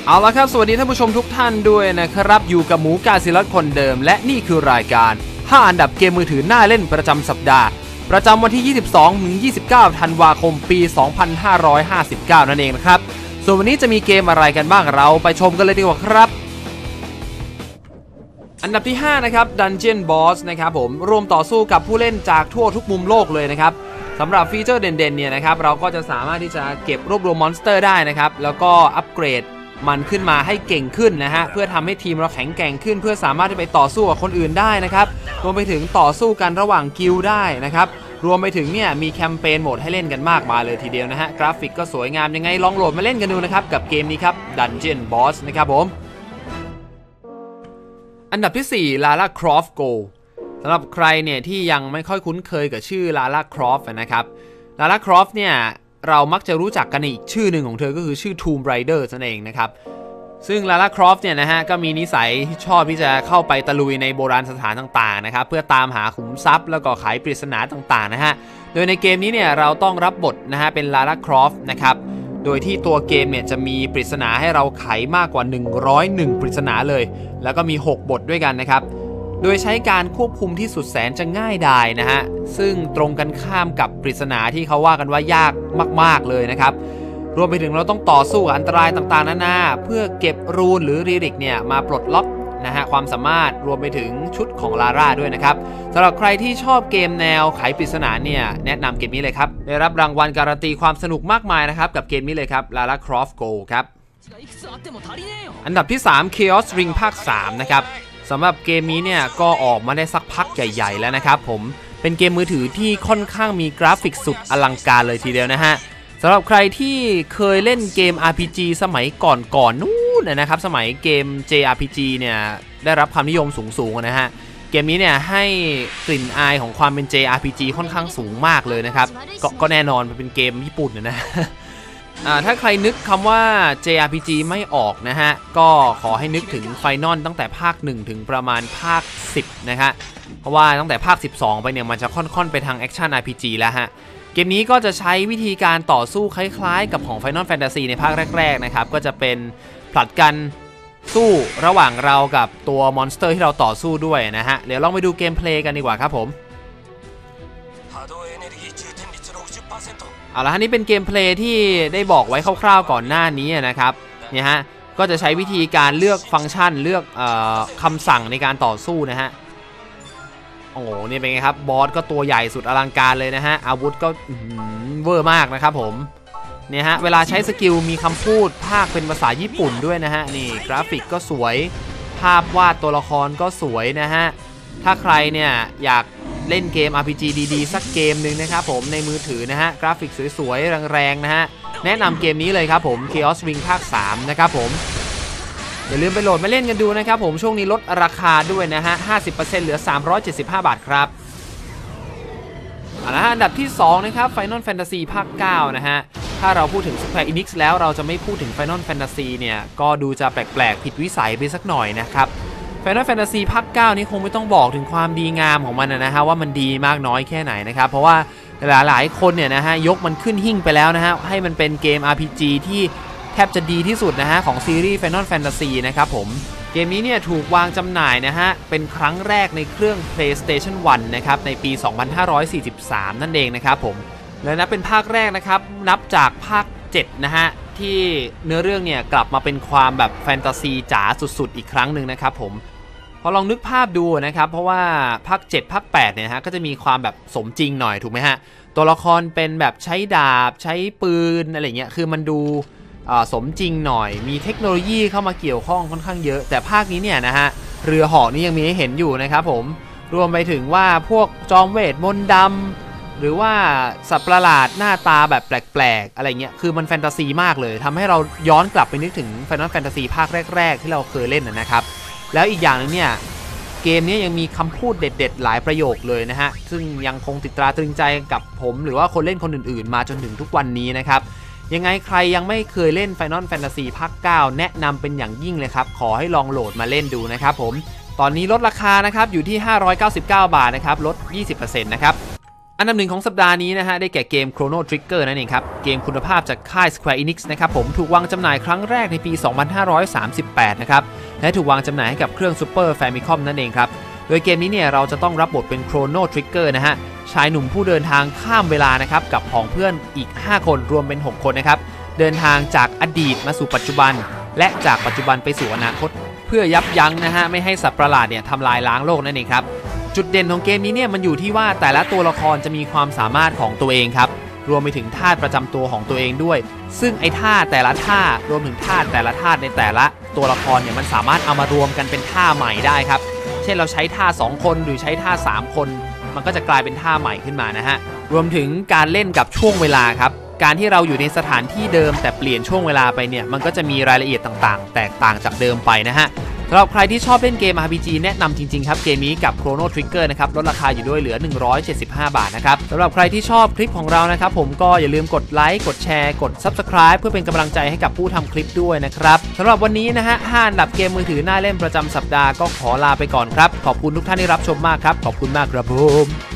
เอาละครับสวัสดีท่านผู้ชมทุกท่านด้วยนะครับอยู่กับหมูกาศิรัตคนเดิมและนี่คือรายการ5อันดับเกมมือถือน่าเล่นประจำสัปดาห์ประจำวันที่ 22-29 ธันวาคมปี 2559 นั่นเองนะครับส่วนวันนี้จะมีเกมอะไรกันบ้างเราไปชมกันเลยดีกว่าครับอันดับที่5นะครับ Dungeon Boss นะครับผมรวมต่อสู้กับผู้เล่นจากทั่วทุกมุมโลกเลยนะครับสำหรับฟีเจอร์เด่นๆเนี่ยนะครับเราก็จะสามารถที่จะเก็บรวบรวมมอนสเตอร์ได้นะครับแล้วก็อัปเกรดมันขึ้นมาให้เก่งขึ้นนะฮะเพื่อทำให้ทีมเราแข็งแกร่งขึ้นเพื่อสามารถที่ไปต่อสู้กับคนอื่นได้นะครับรวมไปถึงต่อสู้กันระหว่างกิลด์ได้นะครับรวมไปถึงเนี่ยมีแคมเปญโหมดให้เล่นกันมากมายเลยทีเดียวนะฮะกราฟิกก็สวยงามยังไงลองโหลดมาเล่นกันดูนะครับกับเกมนี้ครับ Dungeon Boss นะครับผมอันดับที่4 Lara Croft Go สำหรับใครเนี่ยที่ยังไม่ค่อยคุ้นเคยกับชื่อ Lara Croft นะครับ Lara Croft เนี่ยเรามักจะรู้จักกันอีกชื่อหนึ่งของเธอก็คือชื่อ Tomb Raider นั่นเองนะครับซึ่ง Lara Croft เนี่ยนะฮะก็มีนิสัยที่ชอบที่จะเข้าไปตะลุยในโบราณสถานต่างๆนะครับเพื่อตามหาขุมทรัพย์แล้วก็ไขปริศนาต่างๆนะฮะโดยในเกมนี้เนี่ยเราต้องรับบทนะฮะเป็น Lara Croft นะครับโดยที่ตัวเกมเนี่ยจะมีปริศนาให้เราไขมากกว่า101ปริศนาเลยแล้วก็มี6บทด้วยกันนะครับโดยใช้การควบคุมที่สุดแสนจะง่ายดายนะฮะซึ่งตรงกันข้ามกับปริศนาที่เขาว่ากันว่ายากมากๆเลยนะครับรวมไปถึงเราต้องต่อสู้กับอันตรายต่างๆนานาเพื่อเก็บรูนหรือรีริกเนี่ยมาปลดล็อกนะฮะความสามารถรวมไปถึงชุดของลาร่าด้วยนะครับสำหรับใครที่ชอบเกมแนวไขปริศนาเนี่ยแนะนำเกมนี้เลยครับได้รับรางวัลการันตีความสนุกมากมายนะครับกับเกมนี้เลยครับ Lara Croft Go ครับอันดับที่3 Chaos Ring ภาค 3 นะครับสำหรับเกมนี้เนี่ยก็ออกมาได้สักพักใหญ่ๆแล้วนะครับผมเป็นเกมมือถือที่ค่อนข้างมีกราฟิกสุดอลังการเลยทีเดียวนะฮะสำหรับใครที่เคยเล่นเกม RPG สมัยก่อนนู้นนะครับสมัยเกม JRPG เนี่ยได้รับความนิยมสูงๆนะฮะเกมนี้เนี่ยให้กลิ่นอายของความเป็น JRPG ค่อนข้างสูงมากเลยนะครับก็แน่นอนมันเป็นเกมญี่ปุ่นนะถ้าใครนึกคำว่า JRPG ไม่ออกนะฮะก็ขอให้นึกถึง Final ตั้งแต่ภาค1ถึงประมาณภาค10นะฮะเพราะว่าตั้งแต่ภาค12ไปเนี่ยมันจะค่อนๆไปทาง Action RPG แล้วฮะเกมนี้ก็จะใช้วิธีการต่อสู้คล้ายๆกับของ Final Fantasy ในภาคแรกๆนะครับก็จะเป็นผลัดกันสู้ระหว่างเรากับตัวมอนสเตอร์ที่เราต่อสู้ด้วยนะฮะเดี๋ยวลองไปดูเกมเพลย์กันดีกว่าครับผมเอาละฮะนี่เป็นเกมเพลย์ที่ได้บอกไว้คร่าวๆก่อนหน้านี้นะครับเนี่ยฮะก็จะใช้วิธีการเลือกฟังก์ชันเลือกคำสั่งในการต่อสู้นะฮะโอ้โหนี่เป็นไงครับบอสก็ตัวใหญ่สุดอลังการเลยนะฮะอาวุธก็เวอร์มากนะครับผมเนี่ยฮะเวลาใช้สกิลมีคำพูดภาคเป็นภาษาญี่ปุ่นด้วยนะฮะนี่กราฟิกก็สวยภาพวาดตัวละครก็สวยนะฮะถ้าใครเนี่ยอยากเล่นเกม RPG ดีๆสักเกมหนึ่งนะครับผมในมือถือนะฮะกราฟิกสวยๆแรงๆนะฮะแนะนำเกมนี้เลยครับผม Chaos Ring ภาค 3 นะครับผมอย่าลืมไปโหลดมาเล่นกันดูนะครับผมช่วงนี้ลดราคาด้วยนะฮะ 50% เหลือ375 บาทครับอันดับที่2นะครับ Final Fantasy ภาค 9 นะฮะถ้าเราพูดถึง Square Enix แล้วเราจะไม่พูดถึง Final Fantasy เนี่ยก็ดูจะแปลกๆผิดวิสัยไปสักหน่อยนะครับFinal Fantasy ภาค 9 นี่คงไม่ต้องบอกถึงความดีงามของมันนะฮะว่ามันดีมากน้อยแค่ไหนนะครับเพราะว่าหลายๆคนเนี่ยนะฮะยกมันขึ้นหิ้งไปแล้วนะฮะให้มันเป็นเกม RPG ที่แทบจะดีที่สุดนะฮะของซีรีส์ Final Fantasy นะครับผมเกมนี้เนี่ยถูกวางจำหน่ายนะฮะเป็นครั้งแรกในเครื่อง PlayStation 1 นะครับในปี 2543 นั่นเองนะครับผมและนับเป็นภาคแรกนะครับนับจากภาค 7 นะฮะที่เนื้อเรื่องเนี่ยกลับมาเป็นความแบบแฟนตาซีจ๋าสุดๆอีกครั้งหนึ่งนะครับผมพอลองนึกภาพดูนะครับเพราะว่าภาค 7 ภาค 8 เนี่ยฮะก็จะมีความแบบสมจริงหน่อยถูกไหมฮะตัวละครเป็นแบบใช้ดาบใช้ปืนอะไรเงี้ยคือมันดูสมจริงหน่อยมีเทคโนโลยีเข้ามาเกี่ยวข้องค่อนข้างเยอะแต่ภาคนี้เนี่ยนะฮะเรือเหาะนี่ยังมีให้เห็นอยู่นะครับผมรวมไปถึงว่าพวกจอมเวทมนต์ดำหรือว่าสัตว์ประหลาดหน้าตาแบบแปลกๆอะไรเงี้ยคือมันแฟนตาซีมากเลยทำให้เราย้อนกลับไปนึกถึง Final Fantasy ภาคแรกๆที่เราเคยเล่นนะครับแล้วอีกอย่างนึงเนี่ยเกมนี้ยังมีคำพูดเด็ดๆหลายประโยคเลยนะฮะซึ่งยังคงติดตราตรึงใจกับผมหรือว่าคนเล่นคนอื่นๆมาจนถึงทุกวันนี้นะครับยังไงใครยังไม่เคยเล่น Final Fantasy ภาค 9 แนะนำเป็นอย่างยิ่งเลยครับขอให้ลองโหลดมาเล่นดูนะครับผมตอนนี้ลดราคานะครับอยู่ที่599 บาทนะครับลด 20% นะครับอันดับหนึ่งของสัปดาห์นี้นะฮะได้แก่เกม Chrono Trigger นั่นเองครับเกมคุณภาพจากค่าย Square Enix นะครับผมถูกวางจำหน่ายครั้งแรกในปี 2538 นะครับและถูกวางจำหน่ายให้กับเครื่อง Super Famicom นั่นเองครับโดยเกมนี้เนี่ยเราจะต้องรับบทเป็น Chrono Trigger นะฮะชายหนุ่มผู้เดินทางข้ามเวลานะครับกับผองเพื่อนอีก5คนรวมเป็น6คนนะครับเดินทางจากอดีตมาสู่ปัจจุบันและจากปัจจุบันไปสู่อนาคตเพื่อยับยั้งนะฮะไม่ให้สัตว์ประหลาดเนี่ยทำลายล้างโลกนั่นเองครับจุดเด่นของเกมนี้เนี่ยมันอยู่ที่ว่าแต่ละตัวละครจะมีความสามารถของตัวเองครับรวมไปถึงธาตุประจำตัวของตัวเองด้วยซึ่งไอ้ท่าแต่ละท่ารวมถึงธาตุแต่ละธาตุในแต่ละตัวละครเนี่ยมันสามารถเอามารวมกันเป็นท่าใหม่ได้ครับเช่นเราใช้ท่า2คนหรือใช้ท่า3คนมันก็จะกลายเป็นท่าใหม่ขึ้นมานะฮะรวมถึงการเล่นกับช่วงเวลาครับการที่เราอยู่ในสถานที่เดิมแต่เปลี่ยนช่วงเวลาไปเนี่ยมันก็จะมีรายละเอียดต่างๆแตกต่างจากเดิมไปนะฮะสำหรับใครที่ชอบเล่นเกม RPG แนะนำจริงๆครับเกมนี้กับ Chrono Trigger นะครับลดราคาอยู่ด้วยเหลือ175 บาทนะครับสำหรับใครที่ชอบคลิปของเรานะครับผมก็อย่าลืมกดไลค์กดแชร์กด Subscribe เพื่อเป็นกำลังใจให้กับผู้ทำคลิปด้วยนะครับสำหรับวันนี้นะฮะ5อันดับเกมมือถือน่าเล่นประจำสัปดาห์ก็ขอลาไปก่อนครับขอบคุณทุกท่านที่รับชมมากครับขอบคุณมากครับผม